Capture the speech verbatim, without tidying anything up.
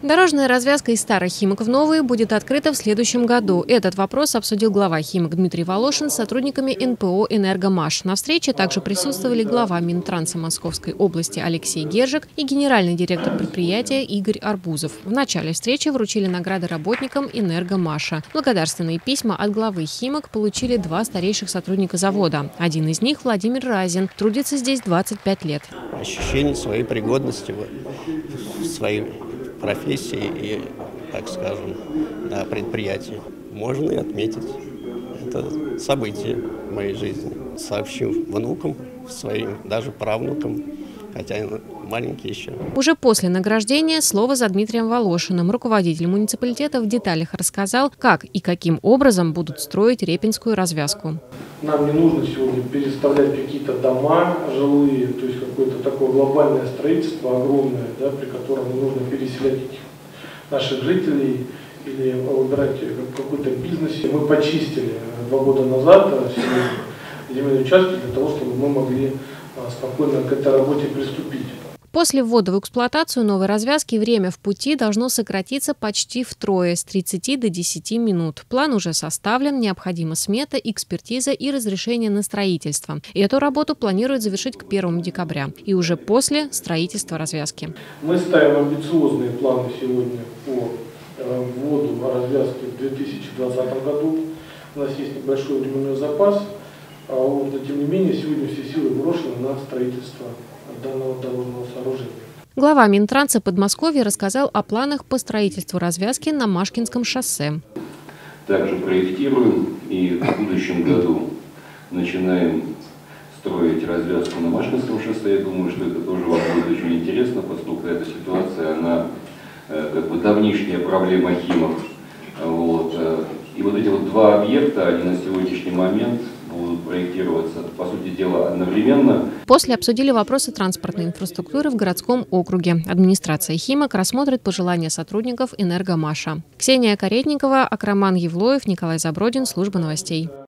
Дорожная развязка из старых Химок в новые будет открыта в следующем году. Этот вопрос обсудил глава Химок Дмитрий Волошин с сотрудниками эн пэ о «Энергомаш». На встрече также присутствовали глава Минтранса Московской области Алексей Гержик и генеральный директор предприятия Игорь Арбузов. В начале встречи вручили награды работникам «Энергомаша». Благодарственные письма от главы Химок получили два старейших сотрудника завода. Один из них – Владимир Разин. Трудится здесь двадцать пять лет. Ощущение своей пригодности в своей профессии и, так скажем, на предприятии можно и отметить. Это событие в моей жизни. Сообщу внукам, своим, даже правнукам, хотя маленькие еще. Уже после награждения слово за Дмитрием Волошиным. Руководитель муниципалитета в деталях рассказал, как и каким образом будут строить Репинскую развязку. Нам не нужно сегодня переставлять какие-то дома жилые, то есть какое-то такое глобальное строительство огромное, да, при котором нужно переселять наших жителей или выбирать какой-то бизнес. Мы почистили два года назад земельные участки для того, чтобы мы могли спокойно к этой работе приступить. После ввода в эксплуатацию новой развязки время в пути должно сократиться почти втрое, с тридцати до десяти минут. План уже составлен, необходима смета, экспертиза и разрешение на строительство. И эту работу планируют завершить к первому декабря. И уже после строительства развязки. Мы ставим амбициозные планы сегодня по вводу развязки в две тысячи двадцатом году. У нас есть небольшой временной запас, но тем не менее сегодня все силы брошены на строительство данного дорожного сооружения. Глава Минтранса Подмосковья рассказал о планах по строительству развязки на Машкинском шоссе. Также проектируем и в будущем году начинаем строить развязку на Машкинском шоссе. Я думаю, что это тоже вам будет очень интересно, поскольку эта ситуация, она как бы давнишняя проблема Химок. Вот. И вот эти вот два объекта, они на сегодняшний момент будут проектироваться, по сути дела, одновременно. После обсудили вопросы транспортной инфраструктуры в городском округе. Администрация Химок рассмотрит пожелания сотрудников «Энергомаша». Ксения Каретникова, Акраман Евлоев, Николай Забродин, служба новостей.